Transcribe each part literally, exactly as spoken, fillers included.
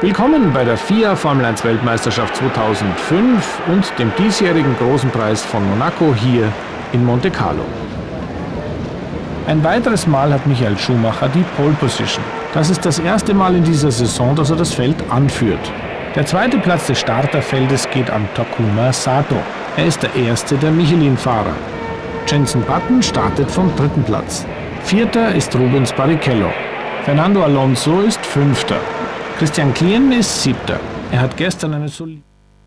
Willkommen bei der F I A Formel eins Weltmeisterschaft zweitausendfünf und dem diesjährigen Großen Preis von Monaco hier in Monte Carlo. Ein weiteres Mal hat Michael Schumacher die Pole Position. Das ist das erste Mal in dieser Saison, dass er das Feld anführt. Der zweite Platz des Starterfeldes geht an Takuma Sato. Er ist der erste der Michelin-Fahrer. Jenson Button startet vom dritten Platz. Vierter ist Rubens Barrichello. Fernando Alonso ist Fünfter. Christian Klien ist Siebter. Er hat gestern eine solide...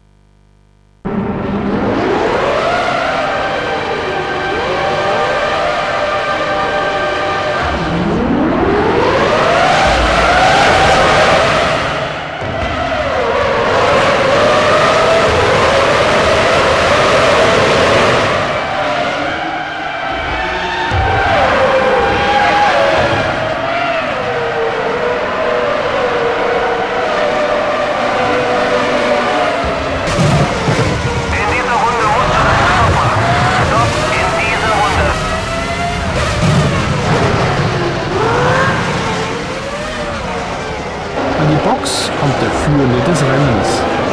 An die Box kommt der Führende des Rennens.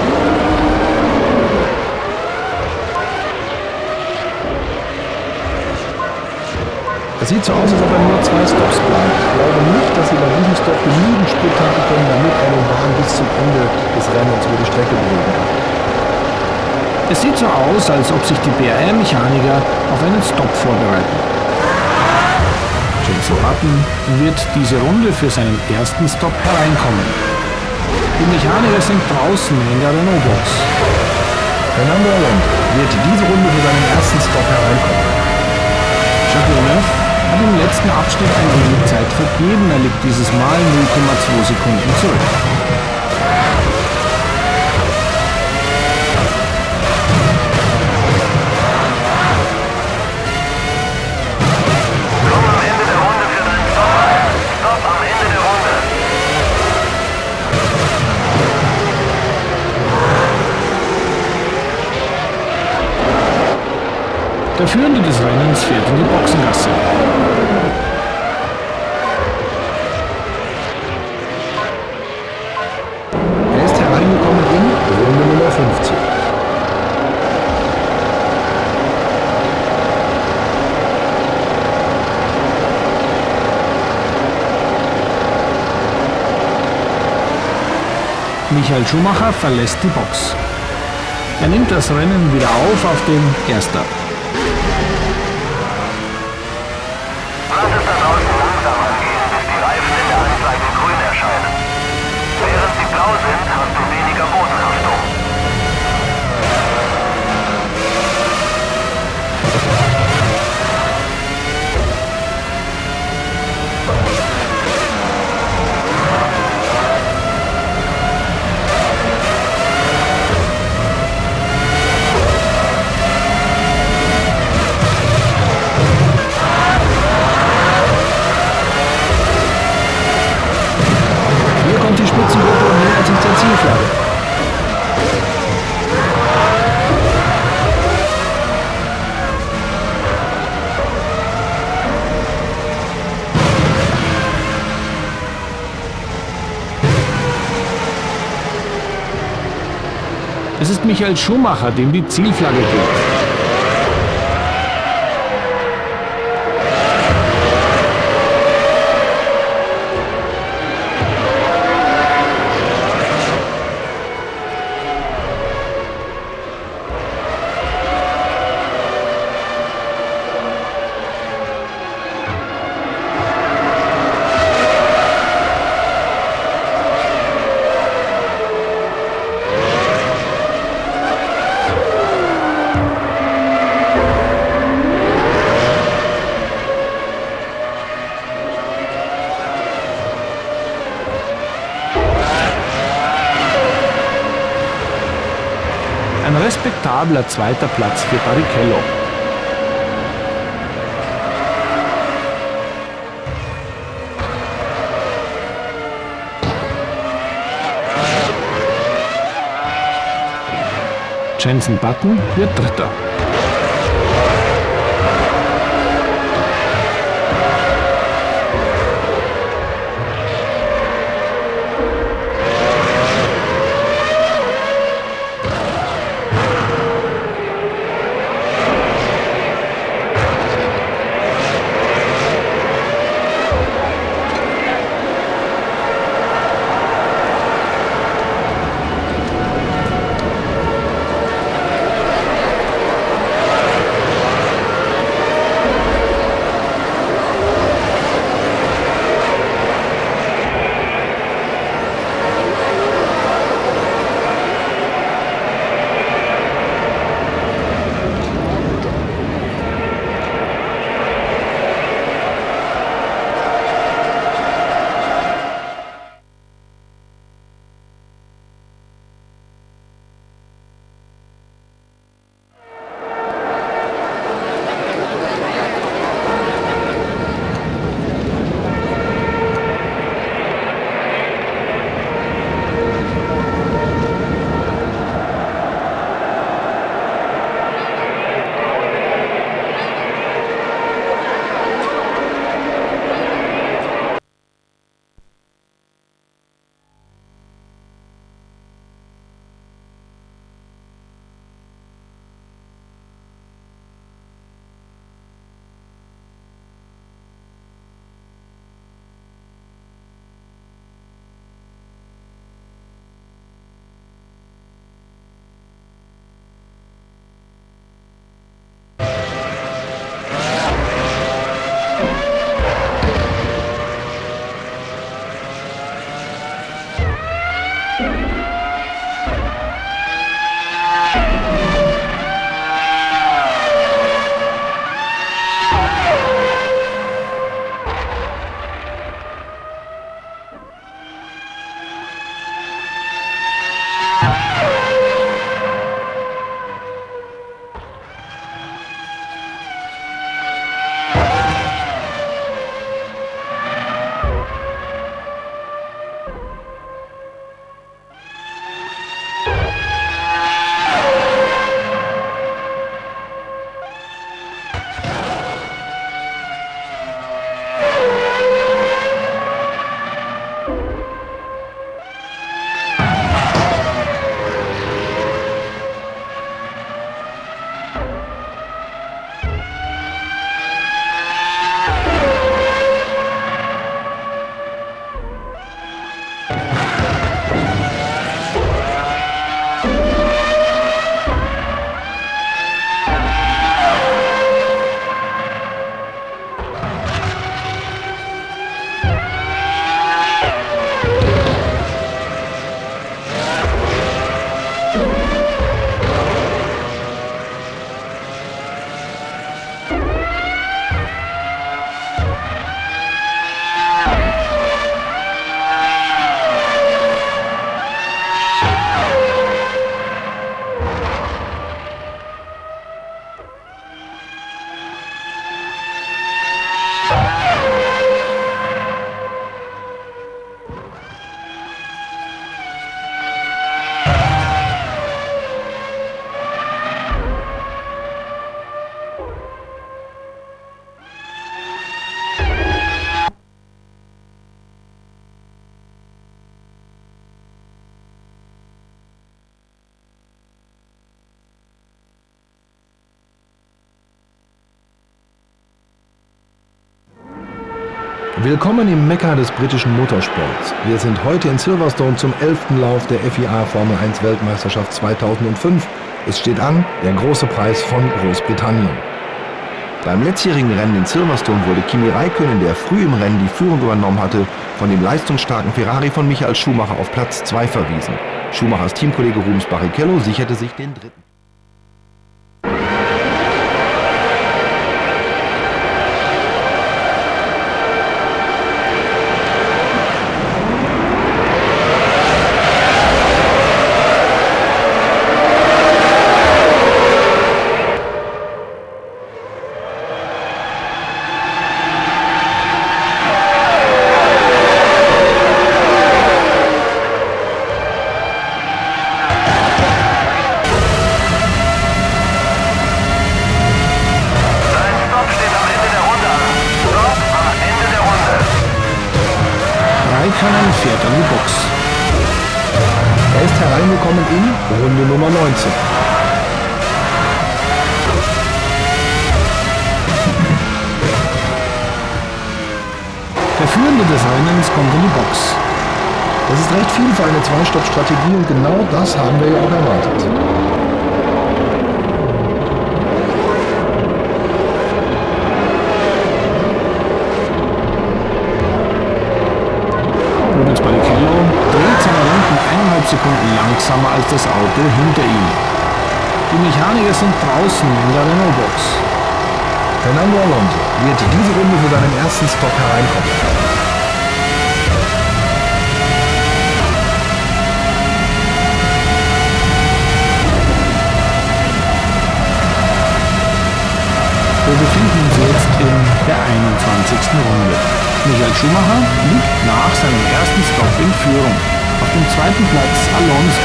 Es sieht so aus, als ob er nur zwei Stops plant. Ich glaube nicht, dass sie bei diesem Stop genügend Sprit tanken können, damit er den Wagen bis zum Ende des Rennens über die Strecke bewegen kann. Es sieht so aus, als ob sich die B R R-Mechaniker auf einen Stop vorbereiten. Jenson Button wird diese Runde für seinen ersten Stop hereinkommen. Die Mechaniker sind draußen in der Renault-Box. Fernando Alonso wird diese Runde für seinen ersten Stop hereinkommen. Jacques Villeneuve hat im letzten Abschnitt ein wenig Zeit vergeben. Er liegt dieses Mal null Komma zwei Sekunden zurück. Der Führende des Rennens fährt in die Boxengasse. Er ist hereingekommen in Runde Nummer fünfzehn. Michael Schumacher verlässt die Box. Er nimmt das Rennen wieder auf auf den Erster. Lass es da draußen langsam angehen, bis die Reifen in der Anzeige grün erscheinen. Während sie blau sind, hast du weniger Bodenhaftung. Die Spitzengruppe und nähert sich der Zielflagge. Es ist Michael Schumacher, dem die Zielflagge gilt. Ein respektabler zweiter Platz für Barrichello. Jenson Button wird Dritter. Willkommen im Mekka des britischen Motorsports. Wir sind heute in Silverstone zum elften Lauf der F I A Formel eins Weltmeisterschaft zweitausendfünf. Es steht an, der große Preis von Großbritannien. Beim letztjährigen Rennen in Silverstone wurde Kimi Räikkönen, der früh im Rennen die Führung übernommen hatte, von dem leistungsstarken Ferrari von Michael Schumacher auf Platz zwei verwiesen. Schumachers Teamkollege Rubens Barrichello sicherte sich den dritten. Räikkönen fährt an die Box. Er ist hereingekommen in Runde Nummer neunzehn. Der Führende des Rennens kommt in die Box. Das ist recht viel für eine Zwei-Stopp-Strategie und genau das haben wir ja auch erwartet. Rubens Barrichello dreht seine Runden eineinhalb Sekunden langsamer als das Auto hinter ihm. Die Mechaniker sind draußen in der Renault-Box. Fernando Alonso wird diese Runde für seinen ersten Stop hereinkommen. Wir befinden uns jetzt in der einundzwanzigsten Runde. Michael Schumacher liegt nach seinem ersten Stop in Führung. Auf dem zweiten Platz Alonso.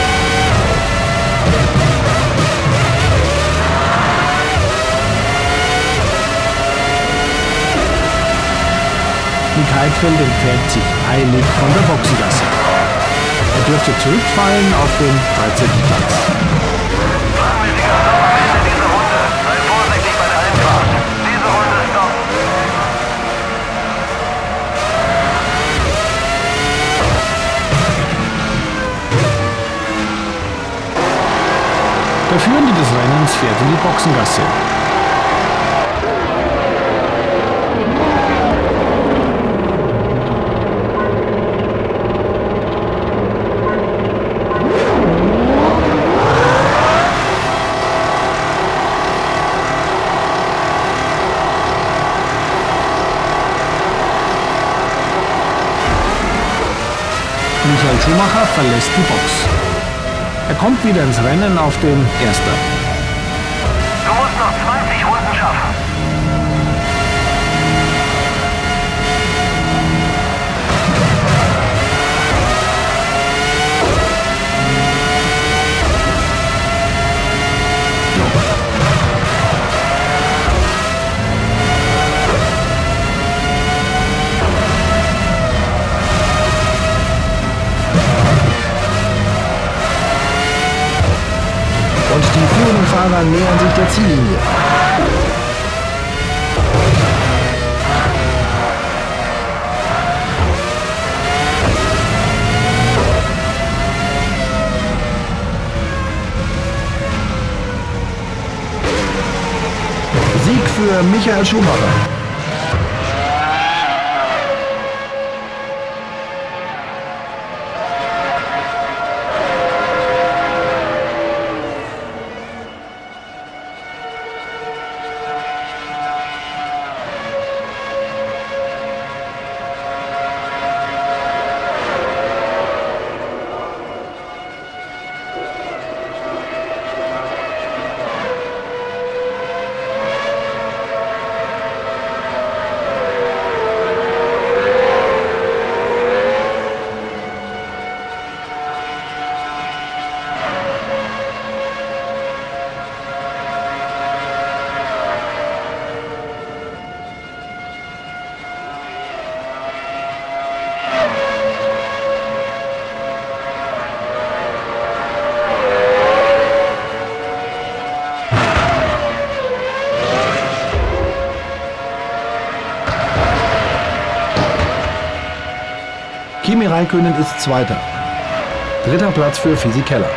Nick Heidfeld entfernt sich eilig von der Boxengasse. Er dürfte zurückfallen auf den dreizehnten Platz. Der Führende des Rennens fährt in die Boxengasse. Michael Schumacher verlässt die Box. Er kommt wieder ins Rennen auf den Erster. Du musst noch zwanzig Runden schaffen. Und die führenden Fahrer nähern sich der Ziellinie. Sieg für Michael Schumacher. Kimi Räikkönen ist Zweiter. Dritter Platz für Fisichella.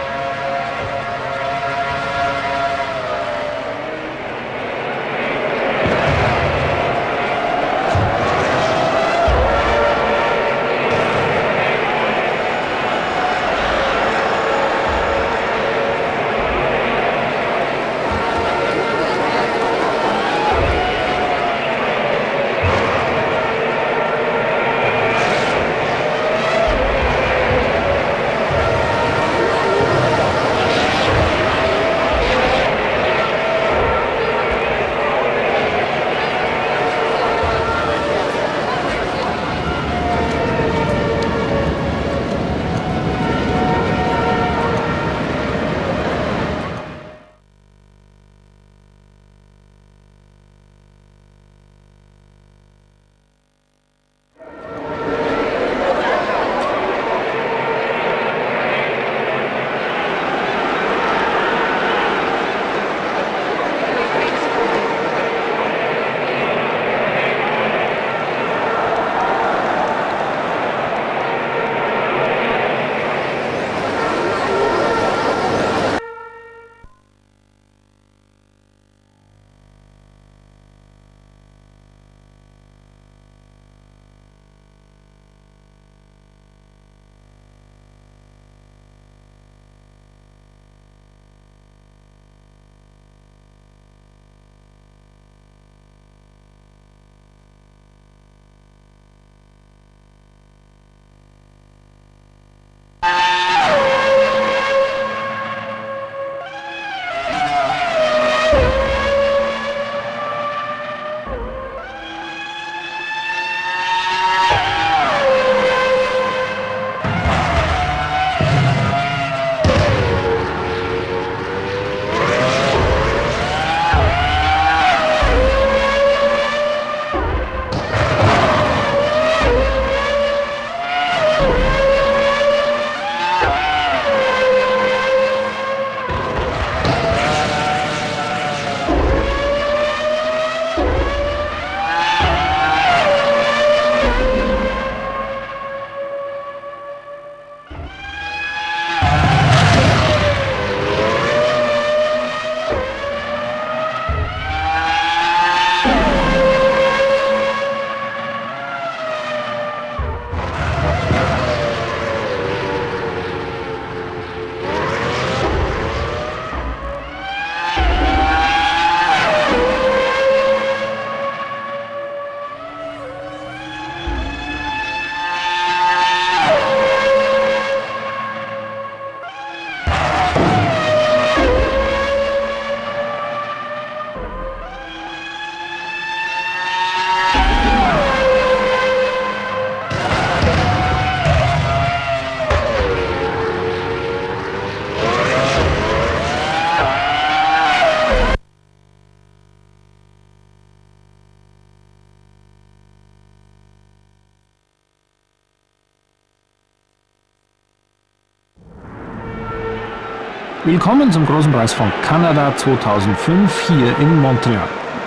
Willkommen zum Großen Preis von Kanada zweitausendfünf hier in Montreal.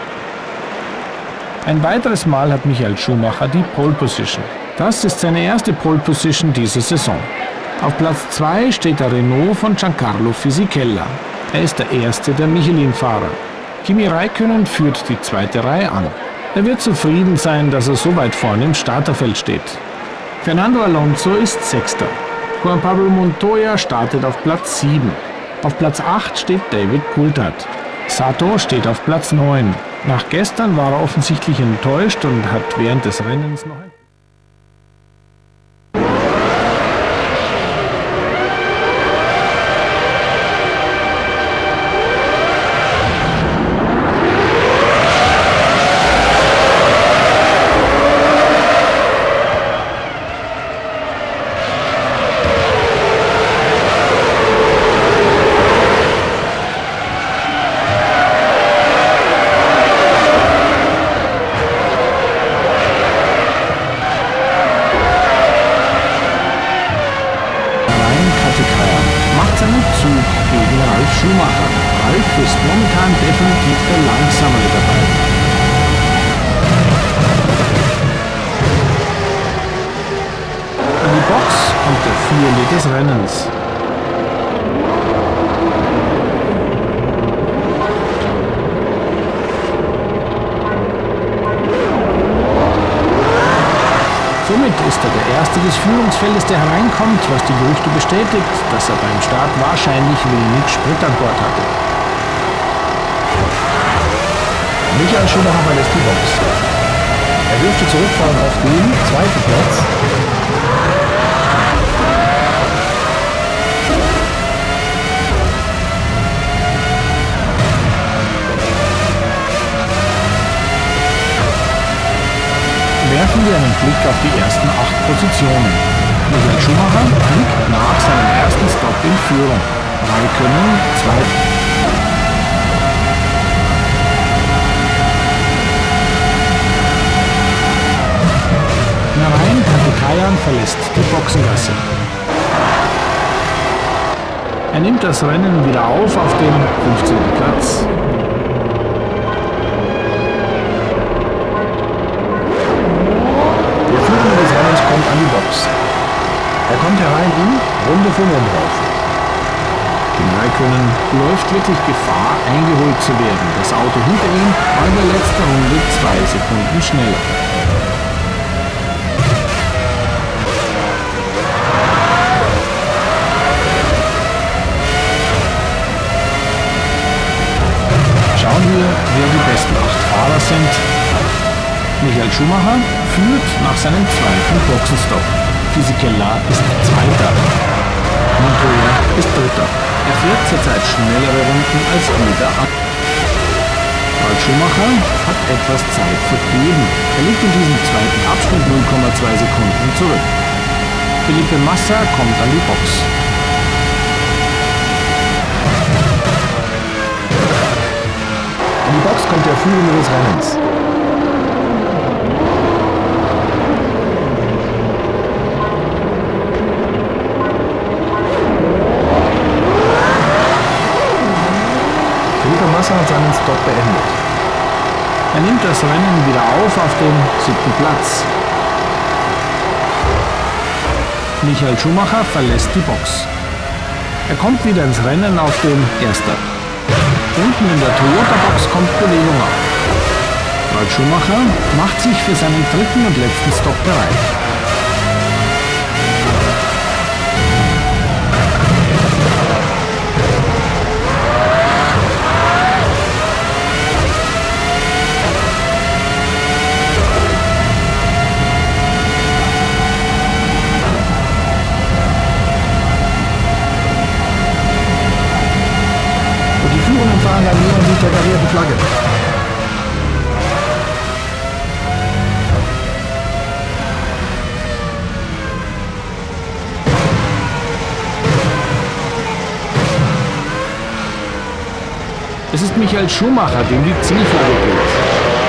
Ein weiteres Mal hat Michael Schumacher die Pole Position. Das ist seine erste Pole Position diese Saison. Auf Platz zwei steht der Renault von Giancarlo Fisichella. Er ist der erste der Michelin-Fahrer. Kimi Räikkönen führt die zweite Reihe an. Er wird zufrieden sein, dass er so weit vorne im Starterfeld steht. Fernando Alonso ist Sechster. Juan Pablo Montoya startet auf Platz sieben. Auf Platz acht steht David Coulthard. Sato steht auf Platz neun. Nach gestern war er offensichtlich enttäuscht und hat während des Rennens noch ein Schumacher. Ralf ist momentan definitiv der Langsamere dabei. An die Box und der Führende des Rennens. Somit ist er der Erste des Führungsfeldes, der hereinkommt, was die Gerüchte bestätigt, dass er beim Start wahrscheinlich wenig Sprit an Bord hatte. Michael Schumacher verlässt die Box. Er dürfte zurückfahren auf den zweiten Platz. Werfen wir einen Blick auf die ersten acht Positionen. Michael Schumacher liegt nach seinem ersten Stopp in Führung. Raikkonen zweiter. Narain Karthikeyan verlässt die Boxengasse. Er nimmt das Rennen wieder auf auf dem fünfzehnten Platz. Der Führende des Rennens kommt an die Box. Er kommt herein in Runde fünfunddreißig. Kim Räikkönen läuft wirklich Gefahr, eingeholt zu werden. Das Auto hinter ihm war in der letzten Runde zwei Sekunden schneller. Schauen wir, wer die besten acht Fahrer sind. Michael Schumacher führt nach seinem zweiten Boxenstopp. Fisichella ist Zweiter. Montoya ist Dritter. Er fährt zurzeit schnellere Runden als jeder andere. Ralf Schumacher hat etwas Zeit vergeben. Er liegt in diesem zweiten Abschnitt null Komma zwei Sekunden zurück. Felipe Massa kommt an die Box. In die Box kommt der Führende des Rennens. Felipe Massa hat seinen Stop beendet. Er nimmt das Rennen wieder auf auf dem siebten Platz. Michael Schumacher verlässt die Box. Er kommt wieder ins Rennen auf dem ersten. Unten in der Toyota-Box kommt Bewegung auf. Ralf Schumacher macht sich für seinen dritten und letzten Stopp bereit. Fahren an mir mit der karierten Flagge. Es ist Michael Schumacher, dem die Zielflagge gilt.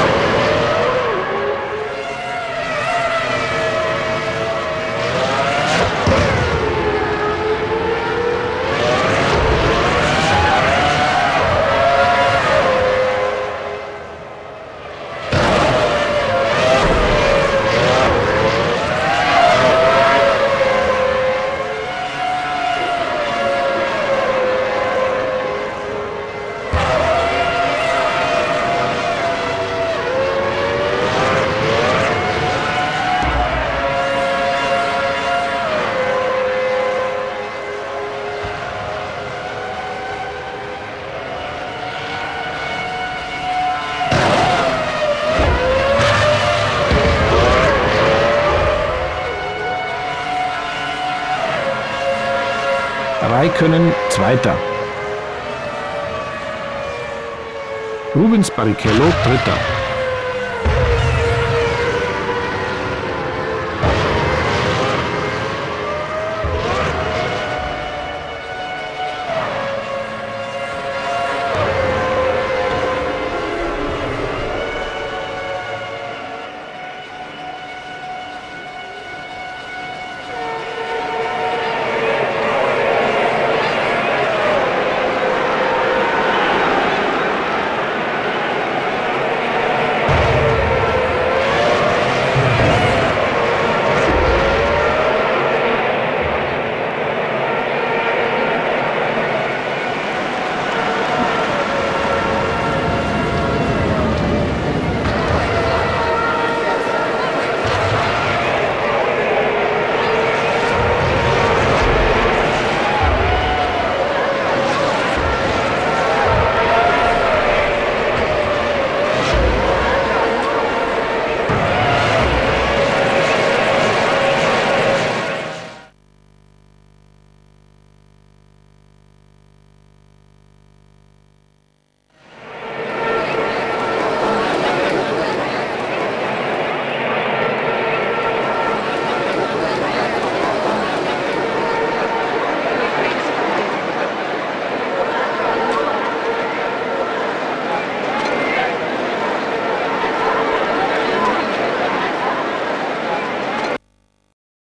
Räikkönen Zweiter. Rubens Barrichello Dritter.